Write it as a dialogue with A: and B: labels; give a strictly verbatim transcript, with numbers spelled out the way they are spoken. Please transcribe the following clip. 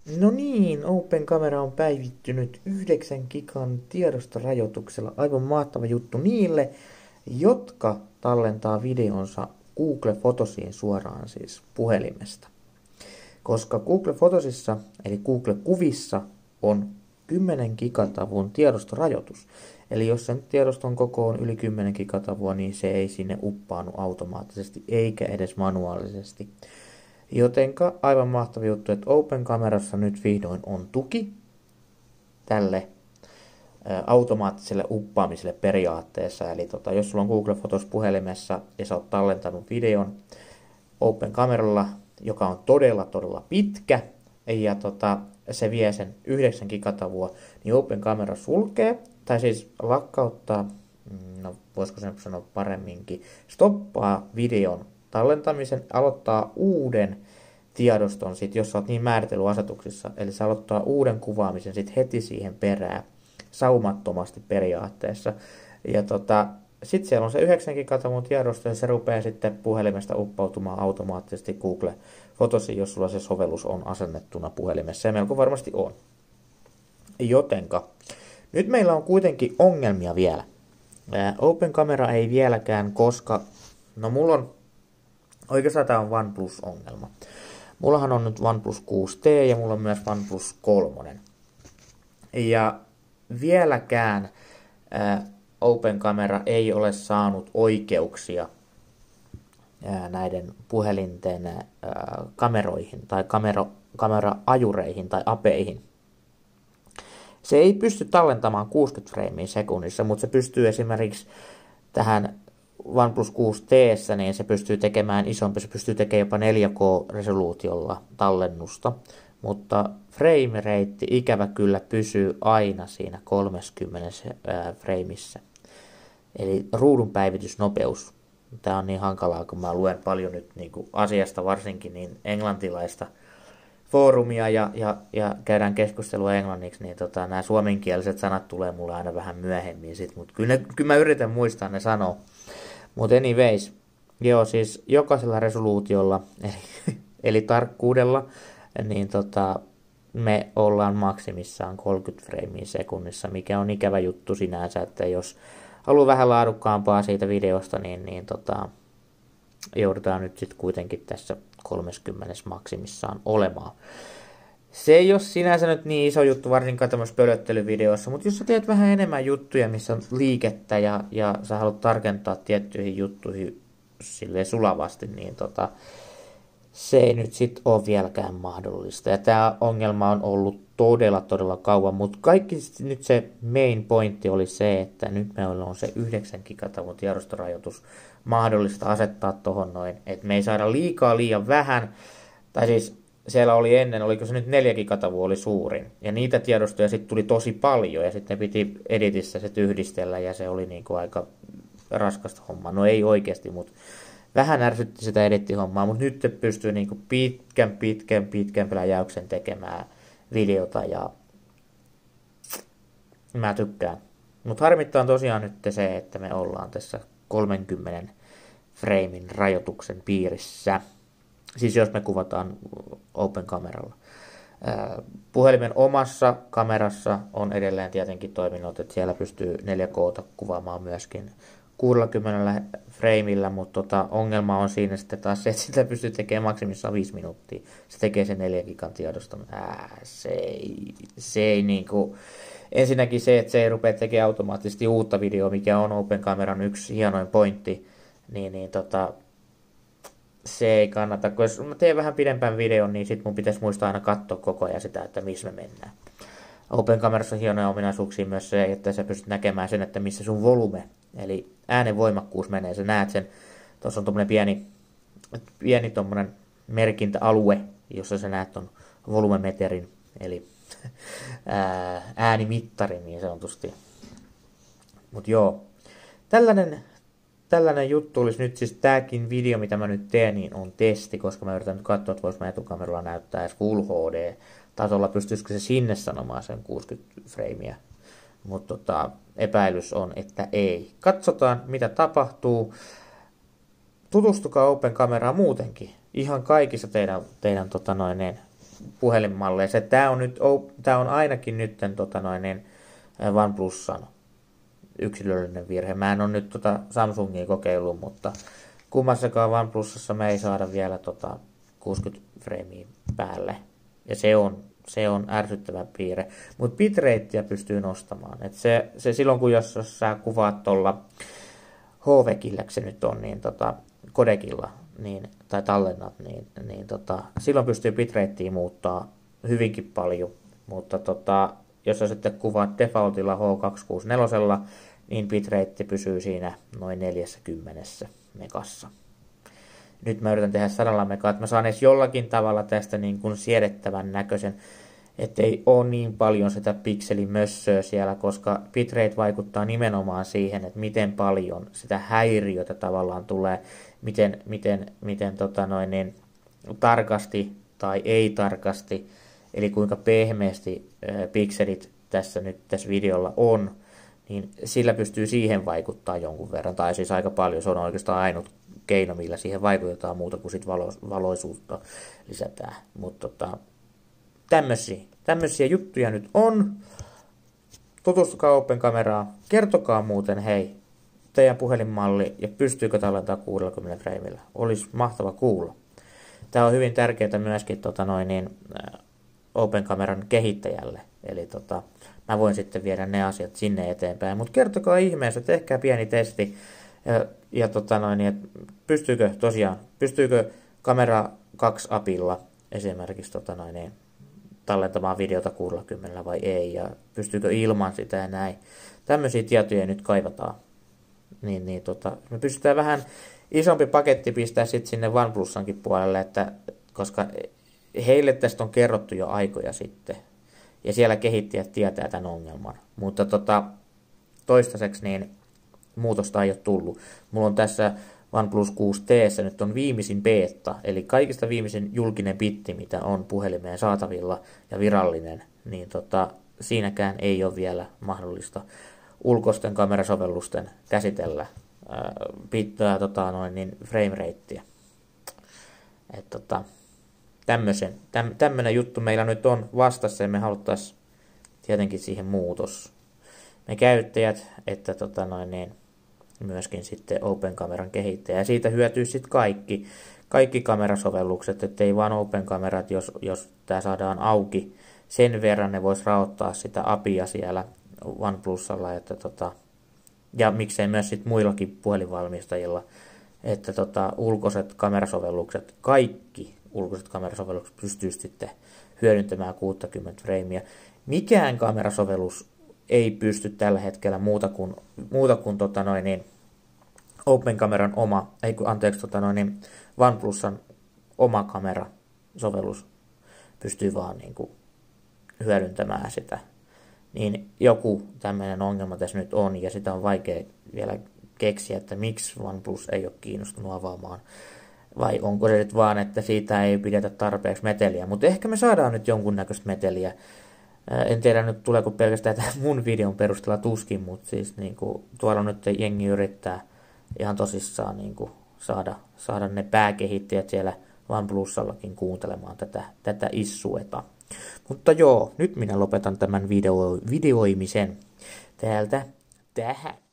A: No niin, Open Camera on päivittynyt yhdeksän gigan tiedostorajoituksella. Aivan mahtava juttu niille, jotka tallentaa videonsa Google Photosiin suoraan siis puhelimesta. Koska Google Photosissa, eli Google Kuvissa, on kymmenen gigatavun tiedostorajoitus. Eli jos sen tiedoston koko on yli kymmenen gigatavua, niin se ei sinne uppaannu automaattisesti, eikä edes manuaalisesti. Jotenka aivan mahtava juttu, että Open Camerassa nyt vihdoin on tuki tälle ä, automaattiselle uppaamiselle periaatteessa. Eli tota, jos sulla on Google Photos puhelimessa ja sä oot tallentanut videon Open Cameralla, joka on todella todella pitkä, ja tota, se vie sen yhdeksän gigatavua, niin Open Camera sulkee, tai siis lakkauttaa, no voisiko sen sanoa paremminkin, stoppaa videon tallentamisen, aloittaa uuden tiedoston, sit, jos sä oot niin määrittelyasetuksissa, eli se aloittaa uuden kuvaamisen sit heti siihen perään, saumattomasti periaatteessa. Ja tota, sitten siellä on se yhdeksän gigatavun tiedosto, ja se rupeaa sitten puhelimesta uppautumaan automaattisesti Google Photosiin, jos sulla se sovellus on asennettuna puhelimessa, ja melko varmasti on. Jotenka, nyt meillä on kuitenkin ongelmia vielä. Open Camera ei vieläkään, koska, no mulla on, oikeastaan tämä on OnePlus-ongelma. Mullahan on nyt OnePlus kuusi T ja mulla on myös OnePlus kolme. Ja vieläkään ää, Open Camera ei ole saanut oikeuksia ää, näiden puhelinten ää, kameroihin tai kamera, kamera-ajureihin tai apeihin. Se ei pysty tallentamaan kuusikymmentä freimiä sekunnissa, mutta se pystyy esimerkiksi tähän OnePlus kuusi T:ssä, niin se pystyy tekemään isompi, se pystyy tekemään jopa neljä K-resoluutiolla tallennusta, mutta frame rate ikävä kyllä pysyy aina siinä kolmekymmentä frameissa. Eli ruudun päivitysnopeus. Tämä on niin hankalaa, kun mä luen paljon nyt niin kuin asiasta, varsinkin niin englantilaista foorumia ja, ja, ja käydään keskustelua englanniksi, niin tota, nämä suomenkieliset sanat tulee mulle aina vähän myöhemmin sit, mutta kyllä, kyllä mä yritän muistaa ne sanoa. Mutta anyways, joo, siis jokaisella resoluutiolla, eli, eli tarkkuudella, niin tota, me ollaan maksimissaan kolmekymmentä freimiä sekunnissa, mikä on ikävä juttu sinänsä, että jos haluaa vähän laadukkaampaa siitä videosta, niin, niin tota, joudutaan nyt sitten kuitenkin tässä kolmekymmentä maksimissaan olemaan. Se ei ole sinänsä nyt niin iso juttu, varsinkaan tämmöisessä pölöttelyvideossa, mutta jos sä teet vähän enemmän juttuja, missä on liikettä ja, ja sä haluat tarkentaa tiettyihin juttuihin silleen sulavasti, niin tota, se ei nyt sit ole vieläkään mahdollista. Ja tämä ongelma on ollut todella, todella kauan, mutta kaikki nyt se main pointti oli se, että nyt meillä on se yhdeksän gigatavun tiedostorajoitus mahdollista asettaa tohon noin, että me ei saada liikaa liian vähän, tai siis siellä oli ennen, oliko se nyt neljä gigatavua oli suurin, ja niitä tiedostoja sitten tuli tosi paljon, ja sitten ne piti editissä se yhdistellä, ja se oli niinku aika raskasta hommaa. No ei oikeasti, mutta vähän ärsytti sitä edittihommaa, mutta nyt se pystyy niinku pitkän, pitkän, pitkän pläjäyksen tekemään videota, ja mä tykkään. Mutta harmittaa on tosiaan nyt se, että me ollaan tässä kolmenkymmenen framein rajoituksen piirissä. Siis jos me kuvataan Open Cameralla. Puhelimen omassa kamerassa on edelleen tietenkin toiminut, että siellä pystyy neljä K:ta kuvaamaan myöskin kuudellakymmenellä frameillä, mutta tota, ongelma on siinä sitten taas se, että sitä pystyy tekemään maksimissaan viisi minuuttia. Se tekee sen neljä gigan tiedoston. Ää, se ei, se ei niinku... Ensinnäkin se, että se ei rupea tekemään automaattisesti uutta videoa, mikä on Open Cameran yksi hienoin pointti, niin, niin tota, se ei kannata. Kun jos mä teen vähän pidempään videon, niin sit mun pitäisi muistaa aina katsoa koko ajan sitä, että missä me mennään. Open Camerassa on hienoja ominaisuuksia myös se, että sä pystyt näkemään sen, että missä sun volume, eli äänen voimakkuus menee. Sä näet sen, tuossa on tommonen pieni, pieni tommonen merkintäalue, jossa sä näet ton volumemeterin, eli äänimittari niin sanotusti. Mut joo, tällainen, tällainen juttu olisi nyt siis tääkin video, mitä mä nyt teen, niin on testi, koska mä yritän nyt katsoa, että vois mä etukameralla näyttää edes Full H D-tasolla, pystyisikö se sinne sanomaan sen kuusikymmentä freimiä. Mutta tota, epäilys on, että ei. Katsotaan, mitä tapahtuu. Tutustukaa Open Cameraan muutenkin. Ihan kaikissa teidän, teidän tota noin, puhelinmalleissa. Tämä on, nyt, tää on ainakin nyt tota noin, niin OnePlusan yksilöllinen virhe. Mä en ole nyt tota Samsungia kokeillut, mutta kummassakaan OnePlusassa me ei saada vielä tota kuusikymmentä freimiä päälle. Ja se on, se on ärsyttävä piirre. Mutta bitratea pystyy nostamaan. Et se, se silloin kun jos, jos sä kuvaat tuolla H V-killä, se nyt on, niin tota, kodekilla, niin, tai tallennat, niin, niin tota, silloin pystyy bitratea muuttaa hyvinkin paljon. Mutta tota, jos sä sitten kuvaat defaultilla H kaksisataakuusikymmentäneljä, niin bitrate pysyy siinä noin neljäkymmentä megassa. Nyt mä yritän tehdä sadalla megaa, että mä saan edes jollakin tavalla tästä niin kuin siedettävän näköisen, ettei ole niin paljon sitä pikselimössöä siellä, koska bitrate vaikuttaa nimenomaan siihen, että miten paljon sitä häiriötä tavallaan tulee, miten, miten, miten tota noin, niin, tarkasti tai ei tarkasti, eli kuinka pehmeästi äh, pikselit tässä nyt tässä videolla on, niin sillä pystyy siihen vaikuttaa jonkun verran, tai siis aika paljon, se on oikeastaan ainut keino, millä siihen vaikutetaan muuta kuin sit valo, valoisuutta lisätään. Mutta tota, tämmöisiä, tämmöisiä juttuja nyt on. Tutustukaa Open-kameraan, kertokaa muuten hei, teidän puhelinmalli ja pystyykö tallentaa kuusikymmentä freimillä. Olisi mahtava kuulla. Tämä on hyvin tärkeää myöskin tota noin, niin, Open-kameran kehittäjälle. Eli tota, mä voin sitten viedä ne asiat sinne eteenpäin. Mutta kertokaa ihmeessä, tehkää pieni testi. Ja, ja tota noin, että pystyykö tosiaan, pystyykö kamera kaksi apilla esimerkiksi tota noin, niin, tallentamaan videota kuusikymmentä vai ei, ja pystyykö ilman sitä ja näin. Tämmöisiä tietoja nyt kaivataan. Niin, niin, tota, me pystytään vähän isompi paketti pistää sitten sinne OnePlusankin puolelle, että, koska heille tästä on kerrottu jo aikoja sitten, ja siellä kehittäjät tietää tämän ongelman. Mutta tota, toistaiseksi niin muutosta ei ole tullut. Mulla on tässä OnePlus kuusi T nyt on viimeisin beta, eli kaikista viimeisin julkinen bitti, mitä on puhelimeen saatavilla ja virallinen, niin tota, siinäkään ei ole vielä mahdollista ulkoisten kamerasovellusten käsitellä ää, pitää, tota, noin, niin frame ratea. Et, tota, tämmöisen, täm, tämmöinen juttu meillä nyt on vastassa ja me haluttaisiin tietenkin siihen muutos. Me käyttäjät, että tota, noin, niin, myöskin sitten Open-kameran kehittäjä. Ja siitä hyötyy sitten kaikki, kaikki kamerasovellukset, ettei vaan Open-kamerat, jos, jos tämä saadaan auki, sen verran ne vois raottaa sitä apia siellä OnePlusalla, että tota, ja miksei myös sitten muillakin puhelinvalmistajilla, että tota, ulkoiset kamerasovellukset, kaikki ulkoiset kamerasovellukset pystyy sitten hyödyntämään kuusikymmentä freimiä. Mikään kamerasovellus ei pysty tällä hetkellä muuta kuin, muuta kuin tota noin, niin Open-kameran oma, ei anteeksi, tota noin, niin OnePlusan oma kamerasovellus pystyy vaan niin kuin hyödyntämään sitä. Niin joku tämmöinen ongelma tässä nyt on, ja sitä on vaikea vielä keksiä, että miksi OnePlus ei ole kiinnostunut avaamaan. Vai onko se nyt vaan, että siitä ei pidetä tarpeeksi meteliä. Mutta ehkä me saadaan nyt jonkunnäköistä meteliä. En tiedä nyt tuleeko pelkästään tämän mun videon perusteella tuskin, mutta siis niin kuin, tuolla nyt jengi yrittää ihan tosissaan niin kuin, saada, saada ne pääkehittäjät siellä OnePlusallakin kuuntelemaan tätä, tätä issueta. Mutta joo, nyt minä lopetan tämän video, videoimisen täältä tähän.